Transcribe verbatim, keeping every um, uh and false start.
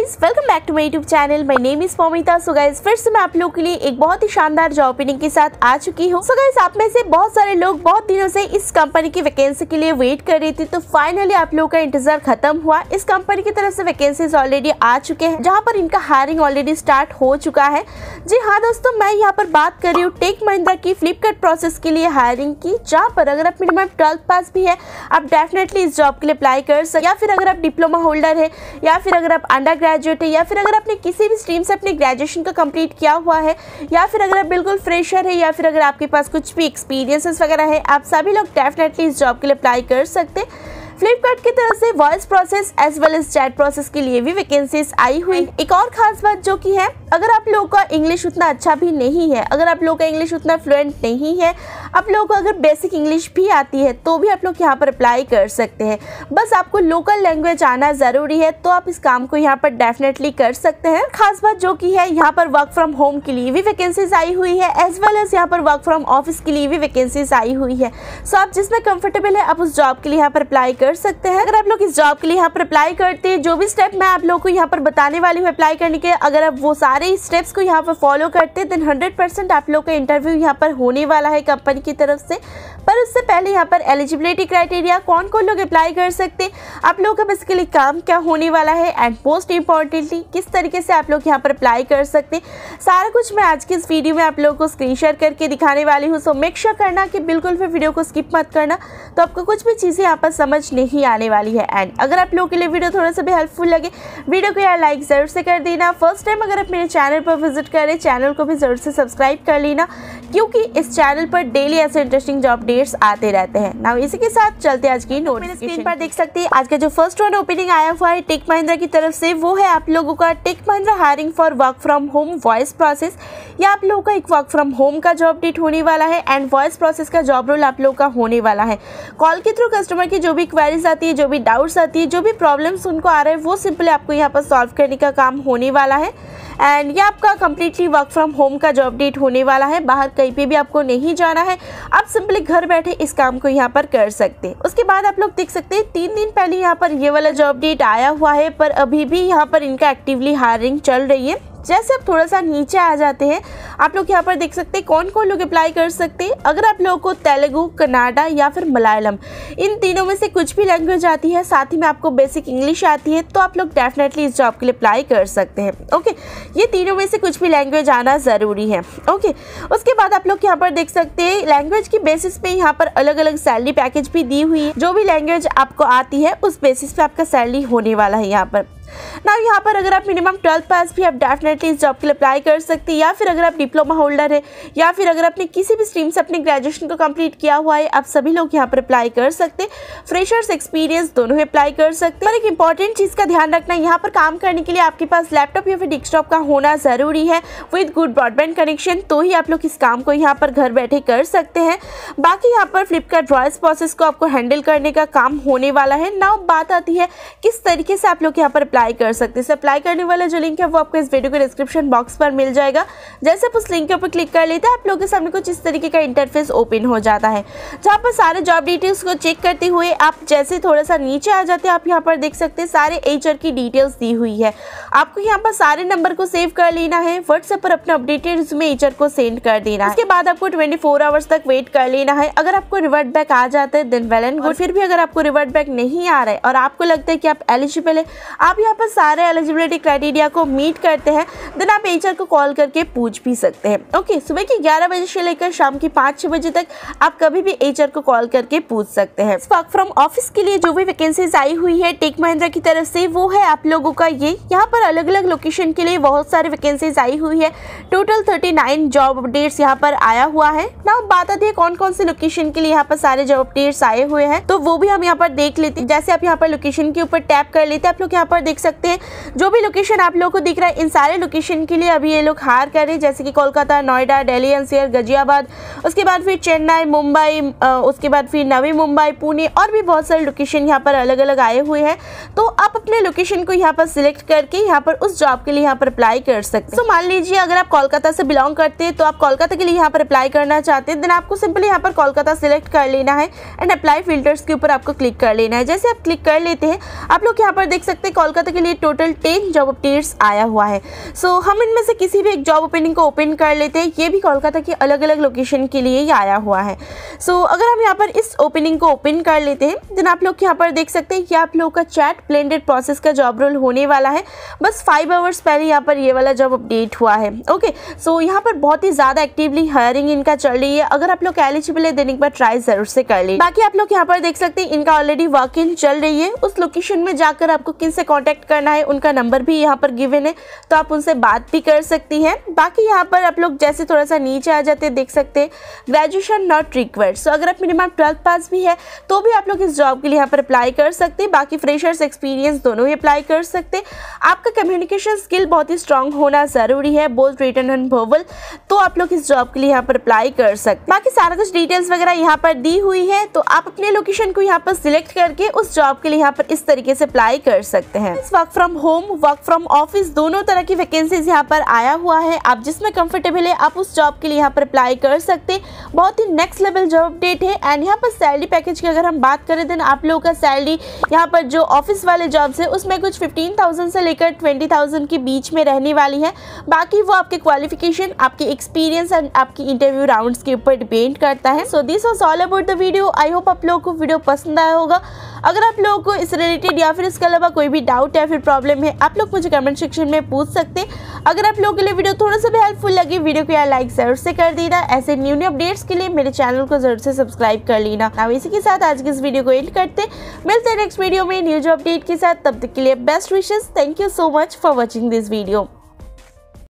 Guys, welcome back to my YouTube channel. My name is Momita. So guys, फिर से मैं आप लोगों के लिए एक बहुत ही शानदार जॉब ओपनिंग के साथ आ चुकी हूँ। सो गाइस, आप में से बहुत सारे लोग बहुत दिनों से इस कंपनी की वैकेंसी के लिए वेट कर रहे थे, तो फाइनली आप लोगों का इंतजार खत्म हुआ। इस कंपनी की तरफ से वैकेंसीज ऑलरेडी आ चुके हैं, जहाँ पर इनका हायरिंग ऑलरेडी स्टार्ट हो चुका है। जी हाँ दोस्तों, मैं यहाँ पर बात कर रही हूँ टेक महिंद्रा की फ्लिपकार्ट प्रोसेस के लिए हायरिंग की, जहाँ पर अगर आप मिनिमम ट्वेल्थ पास भी है, आप डेफिनेटली इस जॉब के लिए अप्लाई कर सकते, या फिर अगर आप डिप्लोमा होल्डर है, या फिर अगर आप अंडर ग्रेजुएट है, या फिर अगर आपने किसी भी स्ट्रीम से अपने ग्रेजुएशन का कंप्लीट किया हुआ है, या फिर अगर आप बिल्कुल फ्रेशर है, या फिर अगर आपके पास कुछ भी एक्सपीरियंसेस वगैरह है, आप सभी लोग डेफिनेटली इस जॉब के लिए अप्लाई कर सकते हैं। फ्लिपकार्ट की तरफ से voice process as well as chat process के लिए भी वैकेंसीज आई हुई। एक और खास बात जो कि है, अगर आप लोगों का इंग्लिश उतना अच्छा भी नहीं है, अगर आप लोगों का इंग्लिश उतना फ्लुएंट नहीं है, आप लोगों को अगर बेसिक इंग्लिश भी आती है, तो भी आप लोग यहाँ पर अप्लाई कर सकते हैं। बस आपको लोकल लैंग्वेज आना ज़रूरी है, तो आप इस काम को यहाँ पर डेफिनेटली कर सकते हैं। खास बात जो कि है, यहाँ पर वर्क फ्रॉम होम के लिए भी वैकेंसीज आई हुई है, एज वेल एज यहाँ पर वर्क फ्रॉम ऑफिस के लिए भी वैकेंसीज आई हुई है। सो आप जिसमें कंफर्टेबल है, आप उस जॉब के लिए यहाँ पर अप्लाई कर सकते हैं। अगर आप लोग इस जॉब के लिए यहाँ पर अप्लाई करते हैं, जो भी स्टेप मैं आप लोगों को यहाँ पर बताने वाली हूँ अप्लाई करने के, अगर आप वो सारे स्टेप्स को यहाँ पर फॉलो करते हैं, देन हंड्रेड परसेंट आप लोग का इंटरव्यू यहाँ पर होने वाला है कंपनी की तरफ से। पर उससे पहले यहाँ पर एलिजिबिलिटी क्राइटेरिया, कौन कौन लोग अप्लाई कर सकते हैं, आप लोगों का बेसिकली काम क्या होने वाला है, एंड मोस्ट इंपॉर्टेंटली किस तरीके से आप लोग यहाँ पर अप्लाई कर सकते हैं, सारा कुछ मैं आज की इस वीडियो में आप लोगों को स्क्रीन शेयर करके दिखाने वाली हूँ। सो मेक श्योर करना कि बिल्कुल भी वीडियो को स्किप मत करना, तो आपको कुछ भी चीज़ें यहाँ पर समझ नहीं आने वाली है। एंड अगर आप लोगों के लिए वीडियो थोड़ा सा भी हेल्पफुल लगे, वीडियो को यार लाइक जरूर से कर देना। फर्स्ट टाइम अगर आप मेरे चैनल पर विजिट करें, चैनल को भी जरूर से सब्सक्राइब कर लेना, क्योंकि इस चैनल पर डेली ऐसे इंटरेस्टिंग जॉब अपडेट्स आते रहते हैं। नाउ इसी के साथ चलते आज की नोटिफिकेशन। स्क्रीन पर देख सकते हैं आज का जो फर्स्ट वन ओपनिंग आया हुआ है टेक महिंद्रा की तरफ से, वो है आप लोगों का Tech Mahindra hiring for work from home voice process. या आप लोगों का एक वर्क फ्रॉम होम का जॉब डेट होने वाला है, एंड वॉइस प्रोसेस का जॉब रोल आप लोगों का होने वाला है। कॉल के थ्रू कस्टमर की जो भी क्वेरीज आती है, जो भी डाउट्स आती है, जो भी प्रॉब्लम्स उनको आ रहे हैं, वो सिंपली आपको यहाँ पर सॉल्व करने का काम होने वाला है। एंड ये आपका कम्प्लीटली वर्क फ्रॉम होम का जॉब डेट होने वाला है, बाहर कहीं पे भी आपको नहीं जाना है, आप सिंपली घर बैठे इस काम को यहाँ पर कर सकते हैं। उसके बाद आप लोग देख सकते हैं तीन दिन पहले यहाँ पर ये वाला जॉब डेट आया हुआ है, पर अभी भी यहाँ पर इनका एक्टिवली हायरिंग चल रही है। जैसे आप थोड़ा सा नीचे आ जाते हैं, आप लोग यहाँ पर देख सकते हैं कौन कौन लोग अप्लाई कर सकते हैं। अगर आप लोगों को तेलुगु, कन्नड़ा या फिर मलयालम, इन तीनों में से कुछ भी लैंग्वेज आती है, साथ ही में आपको बेसिक इंग्लिश आती है, तो आप लोग डेफिनेटली इस जॉब के लिए अप्लाई कर सकते हैं। ओके, ये तीनों में से कुछ भी लैंग्वेज आना ज़रूरी है। ओके, उसके बाद आप लोग यहाँ पर देख सकते हैं लैंग्वेज की बेसिस पे यहाँ पर अलग अलग सैलरी पैकेज भी दी हुई है। जो भी लैंग्वेज आपको आती है, उस बेसिस पे आपका सैलरी होने वाला है यहाँ पर। ना यहाँ पर अगर आप मिनिमम ट्वेल्थ पास भी, आप डेफिनेटली इस जॉब के लिए अप्लाई कर सकते हैं, या फिर अगर आप डिप्लोमा होल्डर है, या फिर अगर आपने किसी भी स्ट्रीम से अपने ग्रेजुएशन को कंप्लीट किया हुआ है, आप सभी लोग यहाँ पर अप्लाई कर सकते हैं। फ्रेशर्स, एक्सपीरियंस दोनों ही अप्लाई कर सकते हैं। और एक इंपॉर्टेंट चीज़ का ध्यान रखना, यहाँ पर काम करने के लिए आपके पास लैपटॉप या फिर डेस्कटॉप का होना ज़रूरी है विद गुड ब्रॉडबैंड कनेक्शन, तो ही आप लोग इस काम को यहाँ पर घर बैठे कर सकते हैं। बाकी यहाँ पर फ्लिपकार्ट वॉइस प्रोसेस को आपको हैंडल करने का काम होने वाला है। नाउ बात आती है किस तरीके से आप लोग यहाँ पर अप्लाई कर सकते हैं। अप्लाई करने वाला जो लिंक है वो आपको इस वीडियो के डिस्क्रिप्शन बॉक्स पर मिल जाएगा। जैसे आप उस लिंक के ऊपर क्लिक कर लेते हैं, आप लोगों के सामने कुछ इस तरीके का इंटरफेस ओपन हो जाता है, जहाँ पर सारे जॉब डिटेल्स को चेक करते हुए आप जैसे थोड़ा सा नीचे आ जाते हैं, आप यहाँ पर देख सकते हैं सारे एचआर की डिटेल्स दी हुई है। आपको यहाँ पर सारे नंबर को सेव कर लेना है, व्हाट्सएप पर अपना अपडेटेड रिज्यूमे एचआर को सेंड कर देना है। उसके बाद आपको ट्वेंटी फोर आवर्स तक वेट कर लेना है। अगर आपको रिवर्ट बैक आ जाता है देन वेल एंड गुड। फिर भी अगर आपको रिवर्ट बैक नहीं आ रहा है और आपको लगता है कि आप एलिजिबल है, आप यहाँ पर सारे एलिजिबिलिटी क्राइटेरिया को मीट करते हैं, देन आप एचआर को कॉल करके पूछ भी सकते हैं। ओके, सुबह की ग्यारह बजे से लेकर शाम की पाँच छः बजे तक आप कभी भी एचआर को कॉल करके पूछ सकते हैं। वर्क फ्रॉम ऑफिस के लिए जो भी वैकेंसीज आई हुई है टेक महिंद्रा की तरफ से, वो है आप लोगों का ये। यहाँ पर अलग अलग लोकेशन के लिए बहुत सारी वैकेंसीज आई हुई है। Total thirty nine job updates यहाँ पर आया हुआ है। ना बात आती है कौन कौन से लोकेशन के लिए यहाँ पर सारे जॉब अपडेट्स आए हुए हैं, तो वो भी हम यहाँ पर देख लेते हैं। जैसे आप यहाँ पर लोकेशन के ऊपर टैप कर लेते हैं, आप लोग यहाँ पर देख सकते हैं जो भी लोकेशन आप लोगों को दिख रहा है, इन सारे लोकेशन लोकेशन के लिए अभी ये लोग हायर कर रहे हैं, जैसे कि कोलकाता, नोएडा, दिल्ली एनसीआर, गाजियाबाद, उसके बाद फिर चेन्नई, मुंबई, उसके बाद फिर नवी मुंबई, पुणे और भी बहुत सारे लोकेशन यहाँ पर अलग अलग आए हुए हैं। तो आप अपने लोकेशन को यहाँ पर सिलेक्ट करके यहाँ पर उस जॉब के लिए यहाँ पर अप्लाई कर सकते हैं। तो मान लीजिए अगर आप कोलकाता से बिलोंग करते हैं तो आप कोलकाता के लिए यहाँ पर अप्लाई करना चाहते हैं, देन आपको सिंपली यहाँ पर कोलकाता सिलेक्ट कर लेना है एंड अप्लाई फिल्टर्स के ऊपर आपको क्लिक कर लेना है। जैसे आप क्लिक कर लेते हैं, आप लोग यहाँ पर देख सकते हैं कोलकाता के लिए टोटल टेन जॉब अपडेट्स आया हुआ है। सो so, हम इनमें से किसी भी एक जॉब ओपनिंग को ओपन कर लेते हैं। ये भी कोलकाता की अलग अलग लोकेशन के लिए ही आया हुआ है। सो so, अगर हम यहाँ पर इस ओपनिंग को ओपन कर लेते हैं, देन आप लोग यहाँ पर देख सकते हैं कि आप लोग का चैट ब्लेंडेड प्रोसेस का जॉब रोल होने वाला है। बस फाइव आवर्स पहले यहाँ पर ये वाला जॉब अपडेट हुआ है। ओके, सो so, यहाँ पर बहुत ही ज़्यादा एक्टिवली हायरिंग इनका चल रही है। अगर आप लोग एलिजिबल है देने के बाद ट्राई जरूर से कर ले। बाकी आप लोग यहाँ पर देख सकते हैं इनका ऑलरेडी वर्क इन चल रही है। उस लोकेशन में जाकर आपको किन से कॉन्टेक्ट करना है, उनका नंबर भी यहाँ पर गिवन है, तो आप उनसे बात भी कर सकती हैं। बाकी यहाँ पर आप लोग जैसे थोड़ा सा नीचे आ जाते हैं, देख सकते हैं ग्रेजुएशन नॉट रिक्वायर्ड। सो अगर आप मिनिमम ट्वेल्थ पास भी है तो भी आप लोग इस जॉब के लिए यहाँ पर अप्लाई कर सकते हैं। बाकी फ्रेशर्स एक्सपीरियंस दोनों ही अप्लाई कर सकते हैं। आपका कम्युनिकेशन स्किल बहुत ही स्ट्रांग होना जरूरी है, बोथ रिटन एंड वर्बल, तो आप लोग इस जॉब के लिए यहाँ पर अप्लाई कर सकते हैं। बाकी सारा कुछ डिटेल्स वगैरह यहाँ पर दी हुई है, तो आप अपने लोकेशन को यहाँ पर सिलेक्ट करके उस जॉब के लिए यहाँ पर इस तरीके से अप्लाई कर सकते हैं। Work from home, work from office दोनों तरह की वैकेंसीज यहाँ पर आया हुआ है। आप जिसमें कंफर्टेबल है आप उस जॉब के लिए यहाँ पर अप्लाई कर सकते हैं। बहुत ही नेक्स्ट लेवल जॉब अपडेट है। एंड यहाँ पर सैलरी पैकेज की अगर हम बात करें, देन आप लोगों का सैलरी यहाँ पर जो ऑफिस वाले जॉब्स है उसमें कुछ फिफ्टीन थाउजेंड से लेकर ट्वेंटी थाउजेंड के बीच में रहने वाली है। बाकी वो आपके क्वालिफिकेशन, आपके एक्सपीरियंस एंड आपकी इंटरव्यू राउंड्स के ऊपर डिपेंड करता है। So this was all about the video. I hope आप लोगों को वीडियो पसंद आया होगा। अगर आप लोगों को इस रिलेटेड या फिर इसके अलावा कोई भी डाउट या फिर प्रॉब्लम है, आप लोग मुझे कमेंट सेक्शन में पूछ सकते हैं। अगर आप लोगों के लिए वीडियो थोड़ा सा भी हेल्पफुल लगे, वीडियो को यार लाइक जरूर से कर देना। ऐसे न्यू न्यू अपडेट्स के लिए मेरे चैनल को जरूर से सब्सक्राइब कर लेना। अब इसी के साथ आज की इस वीडियो को एंड करते, मिलते हैं नेक्स्ट वीडियो में न्यू जॉब अपडेट के साथ। तब तक के लिए best wishes. Thank you so much for watching this video.